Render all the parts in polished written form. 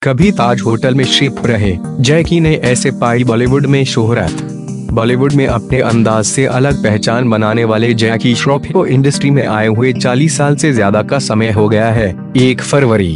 कभी ताज होटल में शेफ रहे, जैकी ने ऐसे पाई बॉलीवुड में शोहरत। बॉलीवुड में अपने अंदाज से अलग पहचान बनाने वाले जैकी श्रॉफ को इंडस्ट्री में आए हुए 40 साल से ज्यादा का समय हो गया है। 1 फरवरी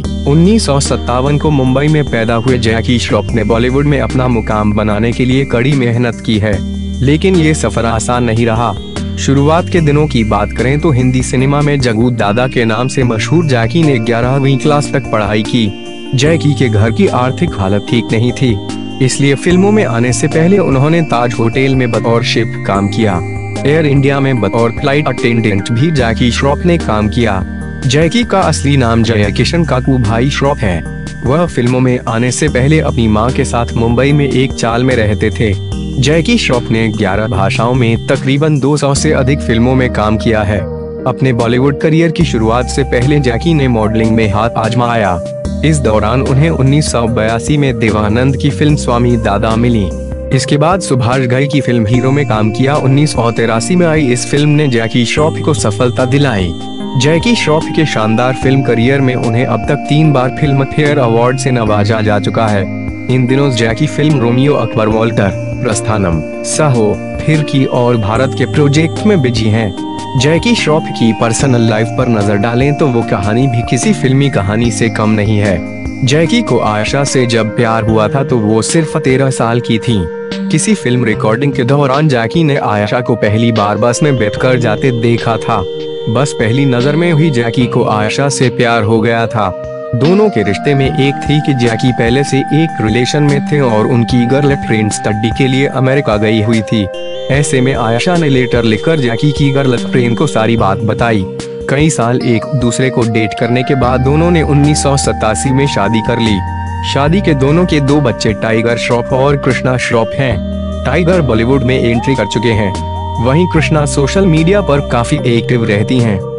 1957 को मुंबई में पैदा हुए जैकी श्रॉफ ने बॉलीवुड में अपना मुकाम बनाने के लिए कड़ी मेहनत की है, लेकिन ये सफर आसान नहीं रहा। शुरुआत के दिनों की बात करें तो हिंदी सिनेमा में जग्गू दादा के नाम से मशहूर जैकी ने 11वीं क्लास तक पढ़ाई की। जैकी के घर की आर्थिक हालत ठीक नहीं थी, इसलिए फिल्मों में आने से पहले उन्होंने ताज होटल में बतौर शेफ काम किया। एयर इंडिया में बतौर फ्लाइट अटेंडेंट भी जैकी श्रॉफ ने काम किया। जैकी का असली नाम जय किशन काकू भाई श्रॉफ है। वह फिल्मों में आने से पहले अपनी मां के साथ मुंबई में एक चाल में रहते थे। जैकी श्रॉफ ने 11 भाषाओं में तकरीबन 200 से अधिक फिल्मों में काम किया है। अपने बॉलीवुड करियर की शुरुआत से पहले जैकी ने मॉडलिंग में हाथ आजमाया। इस दौरान उन्हें 1982 में देवानंद की फिल्म स्वामी दादा मिली। इसके बाद सुभाष घई की फिल्म हीरो में काम किया। 1983 में आई इस फिल्म ने जैकी श्रॉफ को सफलता दिलाई। जैकी श्रॉफ के शानदार फिल्म करियर में उन्हें अब तक 3 बार फिल्म फेयर अवार्ड से नवाजा जा चुका है। इन दिनों जैकी फिल्म रोमियो अकबर वॉल्टर, प्रस्थानम, साहो, फिरकी और भारत के प्रोजेक्ट में बिजी हैं। जैकी श्रॉफ की पर्सनल लाइफ पर नजर डालें तो वो कहानी भी किसी फिल्मी कहानी से कम नहीं है। जैकी को आयशा से जब प्यार हुआ था तो वो सिर्फ 13 साल की थी। किसी फिल्म रिकॉर्डिंग के दौरान जैकी ने आयशा को पहली बार बस में बैठकर जाते देखा था। बस पहली नजर में ही जैकी को आयशा से प्यार हो गया था। दोनों के रिश्ते में एक थी कि जैकी पहले से एक रिलेशन में थे और उनकी गर्लफ्रेंड स्टडी के लिए अमेरिका गई हुई थी। ऐसे में आयशा ने लेटर लिखकर जैकी की गर्लफ्रेंड को सारी बात बताई। कई साल एक दूसरे को डेट करने के बाद दोनों ने 1987 में शादी कर ली। शादी के दोनों के 2 बच्चे टाइगर श्रॉफ और कृष्णा श्रॉफ हैं। टाइगर बॉलीवुड में एंट्री कर चुके हैं, वहीं कृष्णा सोशल मीडिया पर काफी एक्टिव रहती हैं।